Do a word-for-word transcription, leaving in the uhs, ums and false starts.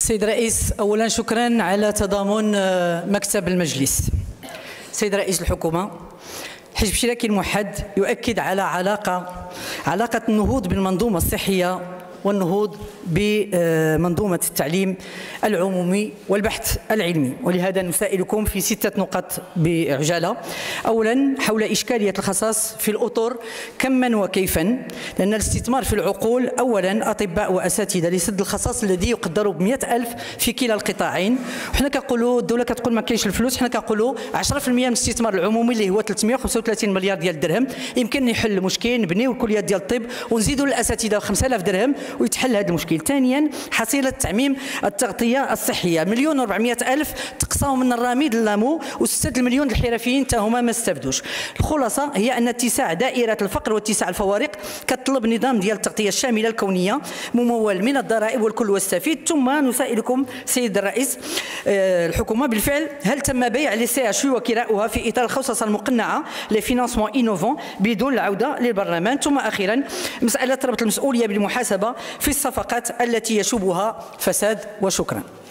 سيد الرئيس، أولا شكرا على تضامن مكتب المجلس. سيد رئيس الحكومة، حزب الاشتراكي الموحد يؤكد على علاقة علاقة النهوض بالمنظومة الصحية والنهوض بمنظومة التعليم العمومي والبحث العلمي، ولهذا نسائلكم في ستة نقط بعجالة. أولا، حول إشكالية الخصاص في الأطر كما وكيفا، لأن الاستثمار في العقول أولا أطباء وأساتذة لسد الخصاص الذي يقدر ب مئة ألف في كلا القطاعين. وحنا كنقولوا الدولة كتقول ما كاينش الفلوس، حنا كنقولوا عشرة بالمئة من الاستثمار العمومي اللي هو ثلاثمئة وخمسة وثلاثين مليار ديال الدرهم يمكن يحل المشكل، نبنيو الكليات ديال الطب ونزيدوا للأساتذة خمسة آلاف درهم ويتحل هذا المشكل. ثانيا، حصيلة تعميم التغطية الصحية مليون وأربعمئة ألف تقصاو من الرامي للامو وستة المليون الحرفيين تا هما ما استفدوش. الخلاصة هي أن اتساع دائرة الفقر واتساع الفوارق كتطلب نظام ديال التغطية الشاملة الكونية ممول من الضرائب والكل واستفيد. ثم نسائلكم سيد الرئيس الحكومة، بالفعل هل تم بيع لي سي اش وكراؤها في إطار الخصصة المقنعة لفينانسمون إينوفون بدون العودة للبرلمان؟ ثم أخيرا، مسألة ربط المسؤولية بالمحاسبة في الصفقات التي يشوبها فساد. وشكرا.